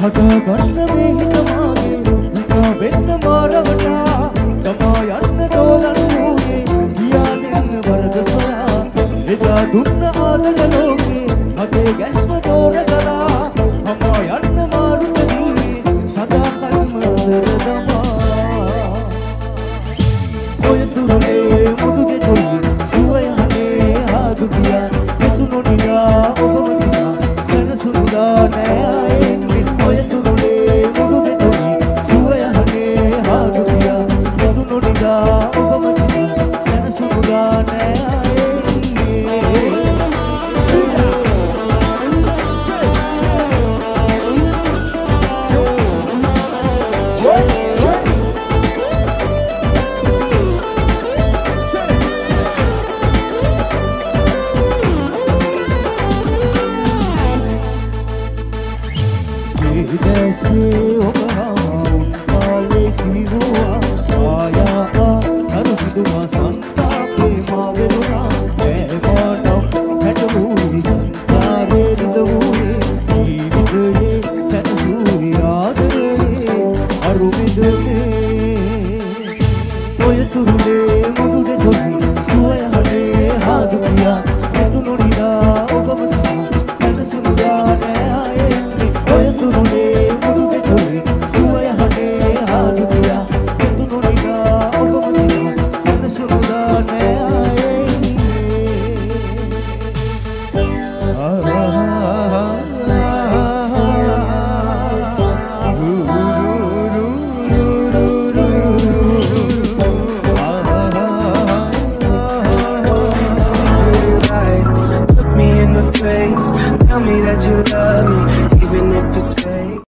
හදාගන්න මේ හිත මාගේ හිතා වෙන්න මාරවටා තමා යන්න දෝලන් වූයේ කියා දෙන්න වරද සොයා එදා දුන්න ආදර ලෝකේ අදේ ගැස්ම දෝර කරා තමා යන්න මාරුත දීවේ සදා කල්ම අතර දමා ඔය තුරුලේ මුදු දෙතොයි සුවය හනේ ආදු කියා එතු නොනියා ඔබම සිනා සනසුනුදා නෑ see